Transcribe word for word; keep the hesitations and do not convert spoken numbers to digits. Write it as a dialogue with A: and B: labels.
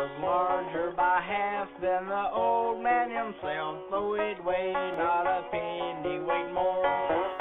A: was larger by half than the old man himself, though he'd weigh not a penny weight more.